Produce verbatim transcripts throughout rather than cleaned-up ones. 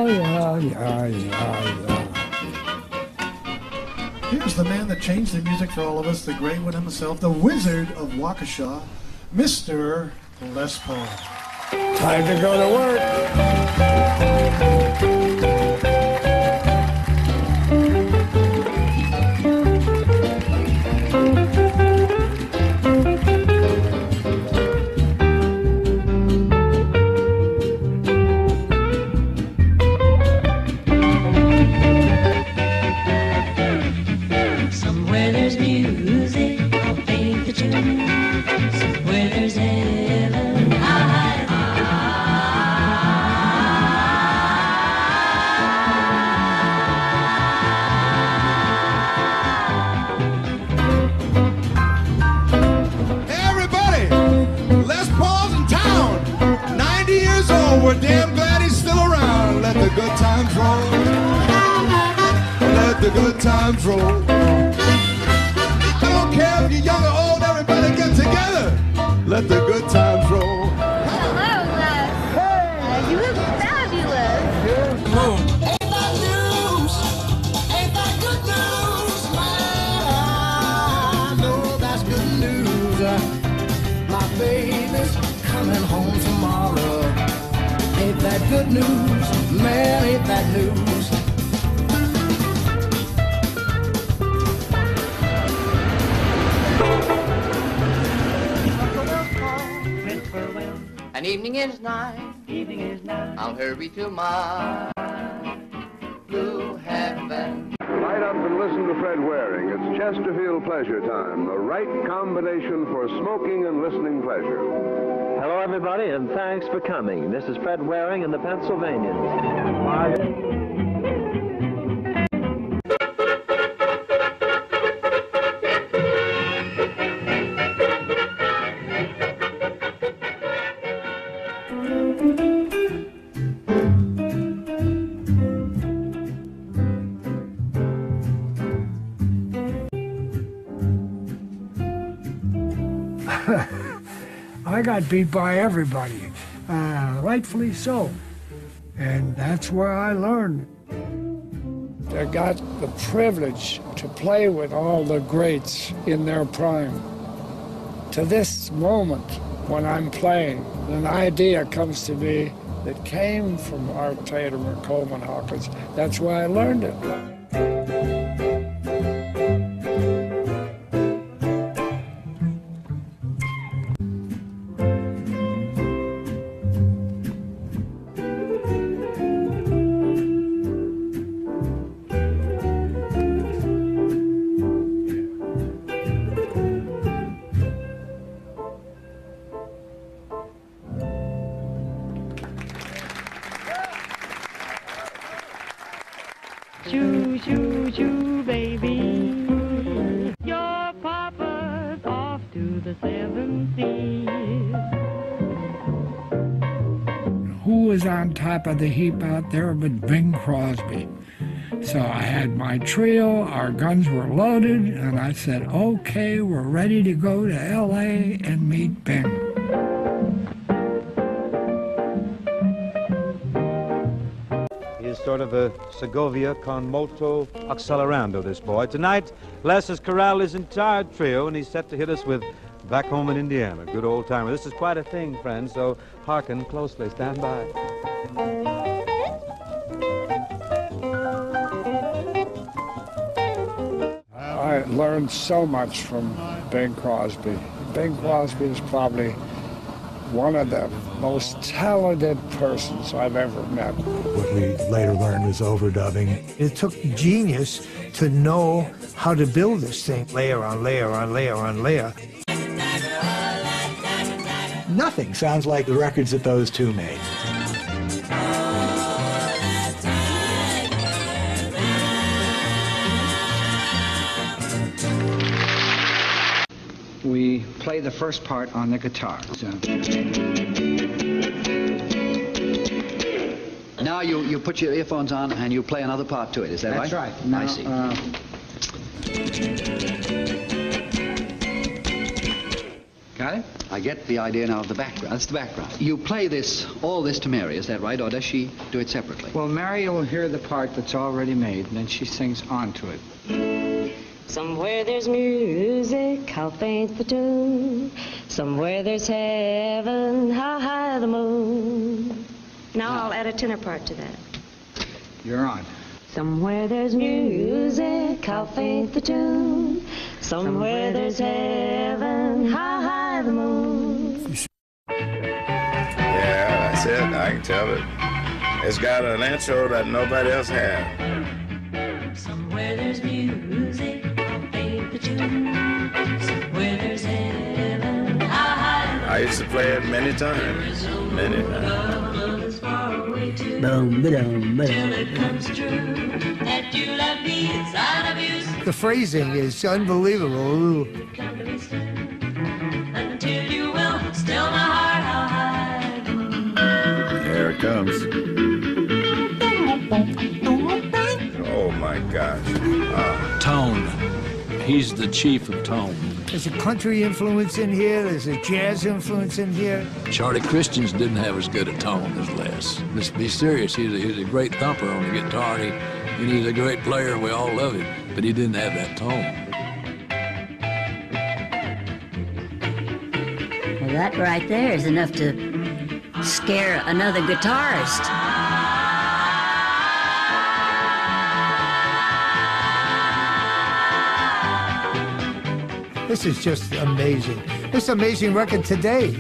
Yeah, yeah, yeah, yeah, yeah. Here's the man that changed the music for all of us, the great one himself, the Wizard of Waukesha, Mister Les Paul. Time to go to work. Somewhere there's music, I'll paint the tune. Somewhere there's heaven, I, Everybody, Les Paul's in town. ninety years old, we're damn glad he's still around. Let the good times roll. Let the good times roll. I don't care if you're young or old, everybody get together. Let the good times roll. Hello, Les. Hey. Uh, you look fabulous. Ain't that news? Ain't that good news? Man, I know that's good news. My baby's coming home tomorrow. Ain't that good news? Man, ain't that news? An evening is nigh. Evening is nigh. I'll hurry to my blue heaven. Light up and listen to Fred Waring. It's Chesterfield Pleasure Time, the right combination for smoking and listening pleasure. Hello, everybody, and thanks for coming. This is Fred Waring and the Pennsylvanians. I got beat by everybody, uh, rightfully so. And that's where I learned. I got the privilege to play with all the greats in their prime. To this moment, when I'm playing, an idea comes to me that came from Art Tatum or Coleman Hawkins. That's where I learned it. Choo, choo, choo, baby. Your papa's off to the seven seas. Who was on top of the heap out there but Bing Crosby? So I had my trio, our guns were loaded, and I said, okay, we're ready to go to L A and meet Bing. He's sort of a Segovia con molto accelerando, this boy. Tonight, Les has corralled his entire trio, and he's set to hit us with Back Home in Indiana. Good old timer. This is quite a thing, friends, so hearken closely. Stand by. I learned so much from Bing Crosby. Bing Crosby is probably one of the most talented persons I've ever met. What we later learned was overdubbing. It took genius to know how to build this thing, layer on layer on layer on layer. Nothing sounds like the records that those two made. We play the first part on the guitar. So. Now you, you put your earphones on and you play another part to it, is that That's right? right. Now, I see. Uh, Got it? I get the idea now of the background. That's the background. You play this, all this to Mary, is that right? Or does she do it separately? Well, Mary will hear the part that's already made, and then she sings onto it. Somewhere there's music, how faint the tune. Somewhere there's heaven, how high the moon. Now I'll add a tenor part to that. You're on. Somewhere there's music, how faint the tune. Somewhere there's heaven, how high the moon. Yeah, that's it. I can tell it. It's got an intro that nobody else has. Somewhere there's music, how faint the tune. Somewhere there's heaven, how high the moon. I used to play it many times. Many times. Boom, boom, boom. Till it comes true that you love me inside of you. The phrasing is unbelievable. Until you will still my heart how high. There it comes. Oh my gosh. Oh. Tone. He's the chief of tone. There's a country influence in here. There's a jazz influence in here. Charlie Christians didn't have as good a tone as Les. Let's be serious. He's a, he's a great thumper on the guitar, and, he, and he's a great player, and we all love him. But he didn't have that tone. Well, that right there is enough to scare another guitarist. This is just amazing. This amazing record today.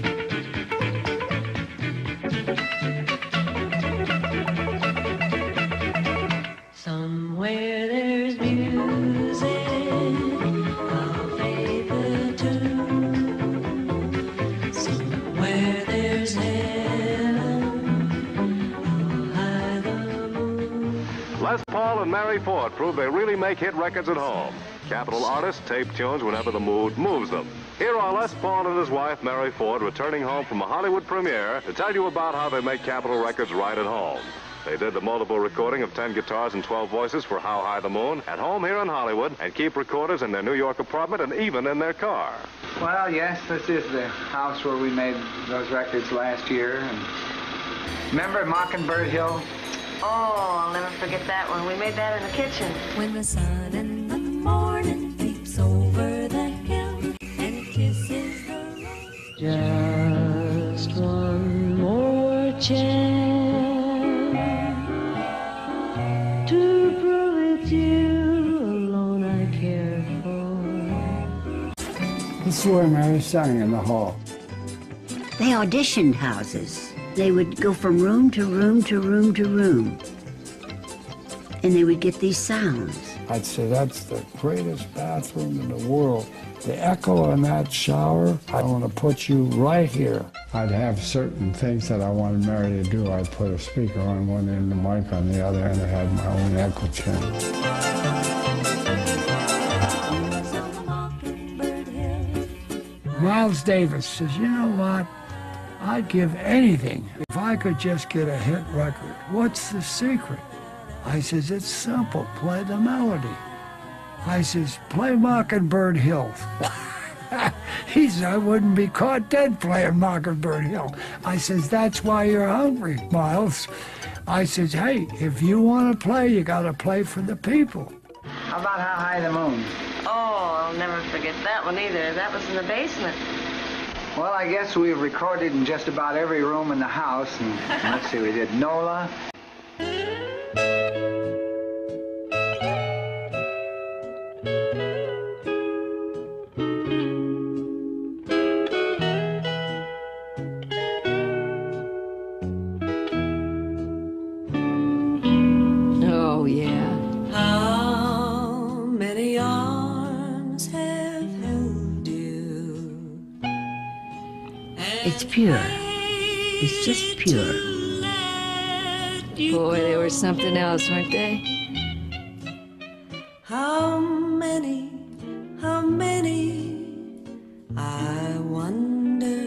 Somewhere there's music, how faint the tune. Somewhere there's heaven, how high the moon. Les Paul and Mary Ford prove they really make hit records at home. Capital artists tape tunes whenever the mood moves them. Here are Les Paul and his wife, Mary Ford, returning home from a Hollywood premiere to tell you about how they make Capitol records right at home. They did the multiple recording of ten guitars and twelve voices for How High the Moon at home here in Hollywood and keep recorders in their New York apartment and even in their car. Well, yes, this is the house where we made those records last year. And remember Mockingbird Hill? Oh, I'll never forget that one. We made that in the kitchen. When the sun in the morning peeps over the hill and kisses the road. Just one more chance to prove it's you alone I care for. This is where Mary sang in the hall. They auditioned houses. They would go from room to room to room to room. And they would get these sounds. I'd say that's the greatest bathroom in the world. The echo in that shower, I want to put you right here. I'd have certain things that I wanted Mary to do. I'd put a speaker on one end, the mic on the other, and I had my own echo chamber. Miles Davis says, you know what? I'd give anything if I could just get a hit record. What's the secret? I says, it's simple, play the melody. I says, play Mockingbird Hill. He says, I wouldn't be caught dead playing Mockingbird Hill. I says, that's why you're hungry, Miles. I says, hey, if you want to play, you got to play for the people. How about How High the Moon? Oh, I'll never forget that one either. That was in the basement. Well, I guess we've recorded in just about every room in the house. And let's see, we did Nola. Oh, yeah. How many arms have held you? It's pure. It's just pure. Boy, they were something else, weren't they? How many, how many, I wonder,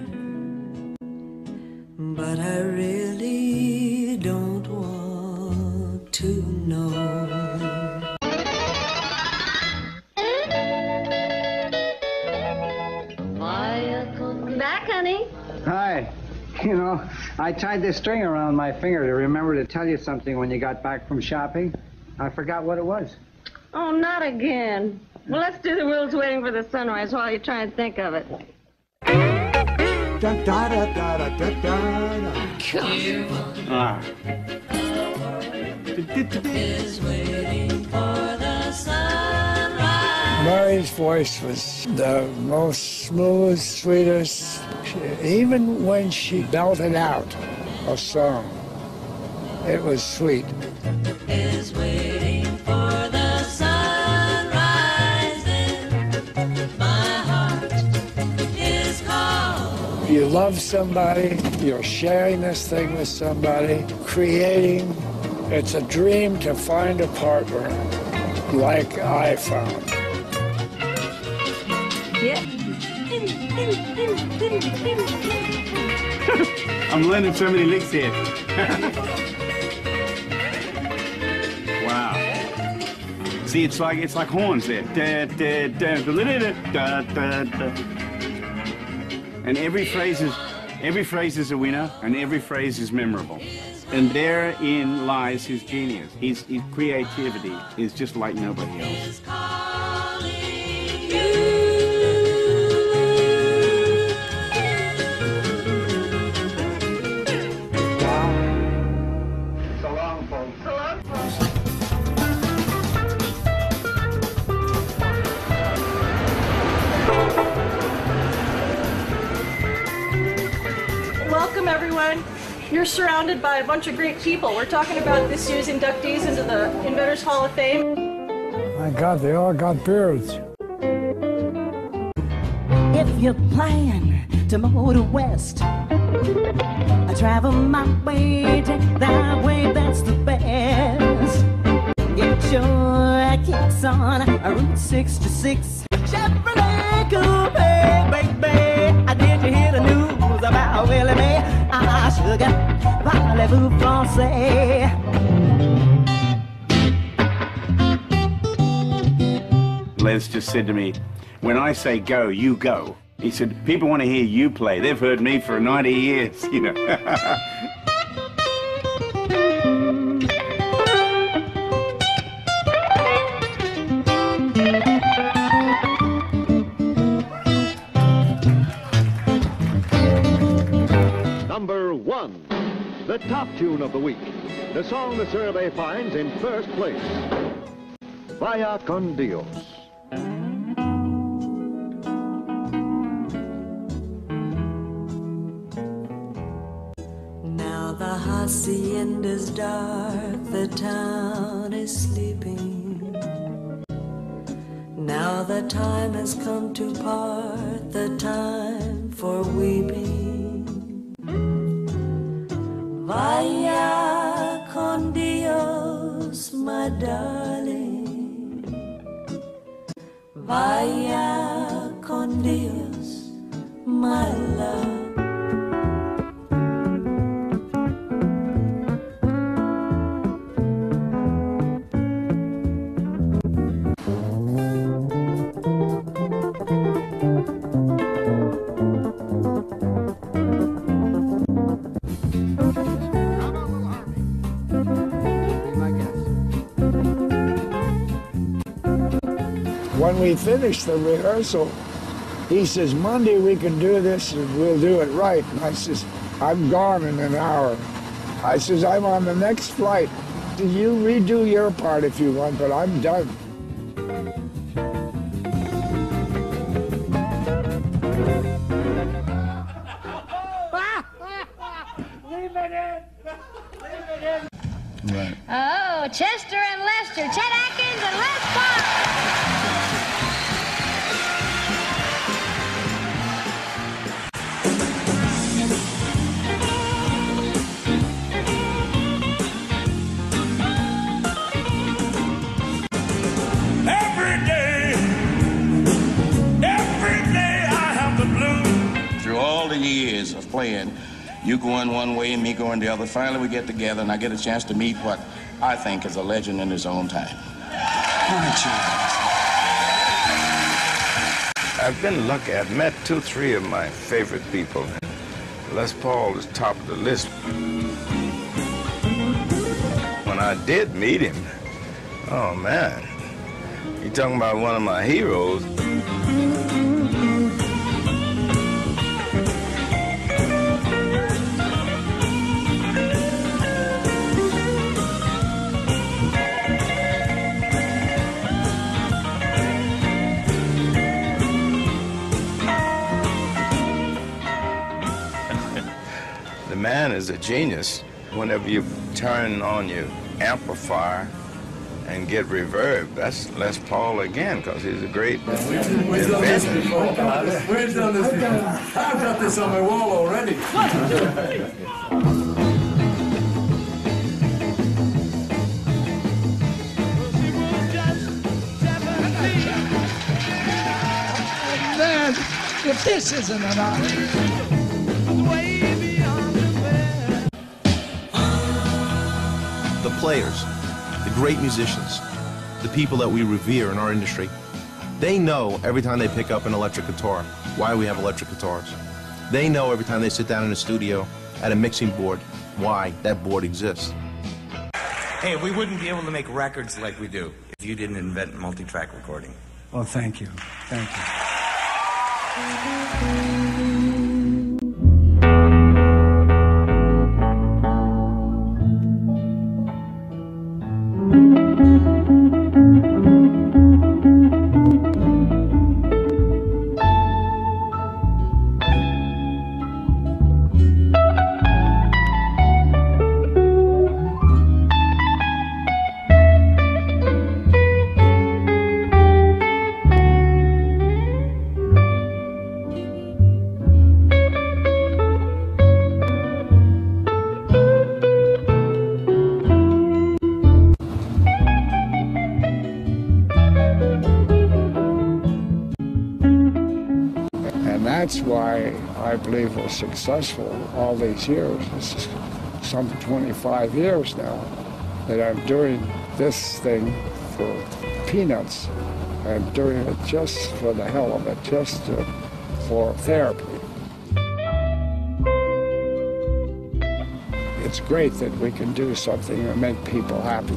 but I really don't want to know. Quiet You know, I tied this string around my finger to remember to tell you something when you got back from shopping. I forgot what it was. Oh, not again. Well, let's do the World's Waiting for the Sunrise while you try and think of it. Da, da, da, da, da, da, da. Ah. Is waiting for the sunrise. Mary's voice was the most smooth, sweetest. Even when she belted out a song, it was sweet. Is waiting for the sunrise in my heart is called. You love somebody, you're sharing this thing with somebody, creating. It's a dream to find a partner like I found. Yeah. I'm learning so many licks here. Wow. See, it's like it's like horns there. Da, da, da, da, da, da, da. And every phrase is every phrase is a winner, and every phrase is memorable. And therein lies his genius. His, his creativity is just like nobody else. So long, folks. So long, folks. Welcome, everyone. You're surrounded by a bunch of great people. We're talking about this year's inductees into the Inventors Hall of Fame. My God, they all got beards. If you're planning to motor west, I travel my way, take that way, that's the best. Get your kicks on Route sixty-six. Chevrolet Coupe, baby. Did you hear the news about Willie Mae? Ah, sugar, parlez-vous français? Les just said to me, when I say go, you go. He said, people want to hear you play. They've heard me for ninety years, you know. Number one, the top tune of the week. The song the survey finds in first place. Vaya con Dios. Now the hacienda's dark, the town is sleeping. Now the time has come to part, the time for weeping. Vaya con Dios, my darling. Vaya con Dios, my love. When we finished the rehearsal, he says, Monday we can do this and we'll do it right. And I says, I'm gone in an hour. I says, I'm on the next flight. You redo your part if you want, but I'm done. Leave it in. Leave it in. Right. Oh, Chester and Lester, Chet Atkins and Les Paul. Every day, every day I have the blues. Through all the years of playing, you going one way and me going the other, finally we get together and I get a chance to meet what I think is a legend in his own time. I've been lucky. I've met two, three of my favorite people. Les Paul is top of the list. When I did meet him, oh man, you're talking about one of my heroes. The man is a genius. Whenever you turn on your amplifier and get reverb, that's Les Paul again, because he's a great inventor. We've done this before. We've done this before. I've got this on my wall already. Man, if this isn't an honor. The players, the great musicians, the people that we revere in our industry, they know every time they pick up an electric guitar why we have electric guitars. They know every time they sit down in a studio at a mixing board why that board exists. Hey, we wouldn't be able to make records like we do if you didn't invent multi-track recording. Well, thank you. Thank you. That's why I believe we're successful all these years. This is some twenty-five years now that I'm doing this thing for peanuts. I'm doing it just for the hell of it, just to, for therapy. It's great that we can do something that make people happy.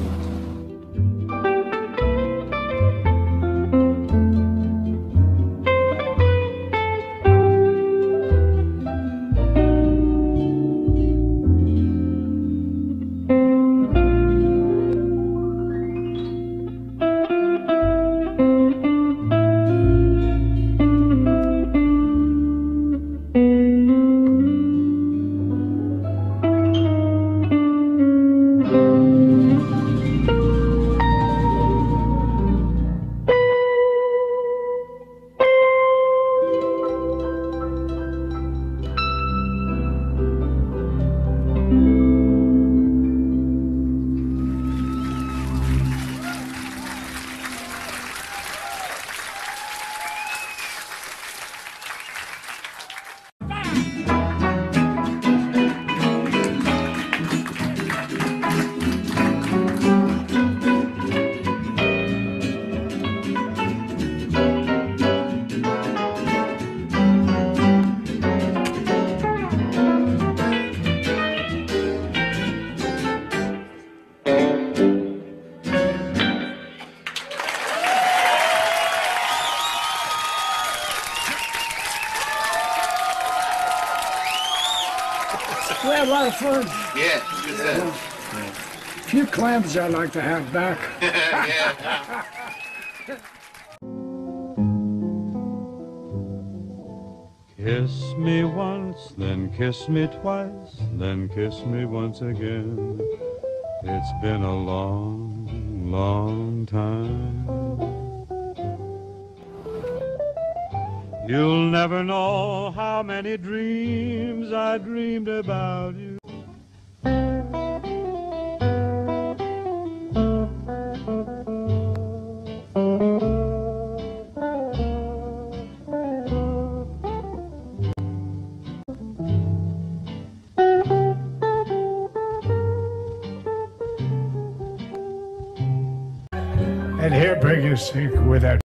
We had a lot of fun. Yeah, good set. A few clams I'd like to have back. Yeah. Kiss me once, then kiss me twice, then kiss me once again. It's been a long, long time. You'll never know how many dreams I dreamed about you. And here bring us with our